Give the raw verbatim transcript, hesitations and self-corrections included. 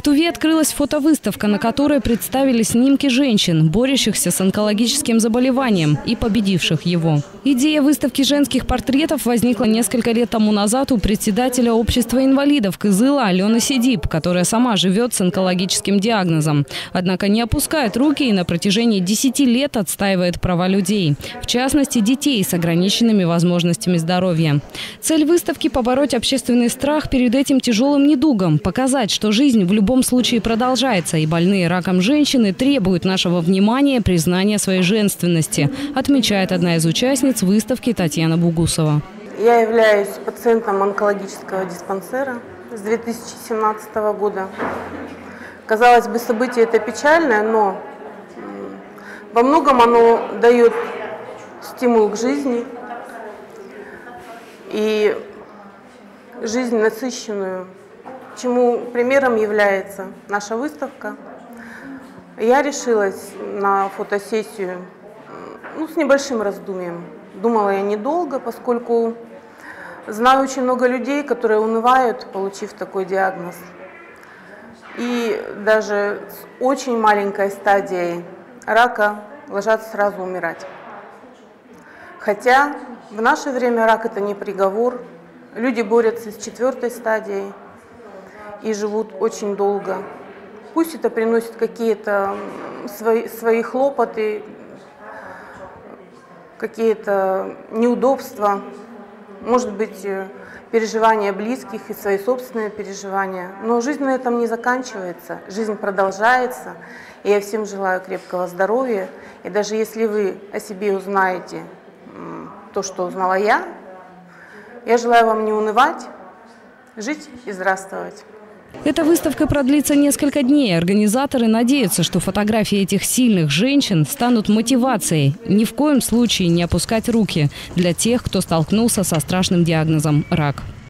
Туве открылась фотовыставка, на которой представили снимки женщин, борющихся с онкологическим заболеванием и победивших его. Идея выставки женских портретов возникла несколько лет тому назад у председателя общества инвалидов Кызыла Алены Сидип, которая сама живет с онкологическим диагнозом. Однако не опускает руки и на протяжении десяти лет отстаивает права людей, в частности детей с ограниченными возможностями здоровья. Цель выставки – побороть общественный страх перед этим тяжелым недугом, показать, что жизнь в любом В любом случае продолжается, и больные раком женщины требуют нашего внимания, признания своей женственности, отмечает одна из участниц выставки Татьяна Бугусова. Я являюсь пациентом онкологического диспансера с две тысячи семнадцатого года. Казалось бы, событие это печальное, но во многом оно дает стимул к жизни и жизнь насыщенную, чему примером является наша выставка. Я решилась на фотосессию ну, с небольшим раздумьем. Думала я недолго, поскольку знаю очень много людей, которые унывают, получив такой диагноз. И даже с очень маленькой стадией рака ложатся сразу умирать. Хотя в наше время рак – это не приговор. Люди борются с четвертой стадией и живут очень долго. Пусть это приносит какие-то свои, свои хлопоты, какие-то неудобства, может быть, переживания близких и свои собственные переживания. Но жизнь на этом не заканчивается, жизнь продолжается. И я всем желаю крепкого здоровья. И даже если вы о себе узнаете то, что узнала я, я желаю вам не унывать, жить и здравствовать. Эта выставка продлится несколько дней. Организаторы надеются, что фотографии этих сильных женщин станут мотивацией. Ни в коем случае не опускать руки для тех, кто столкнулся со страшным диагнозом – рак.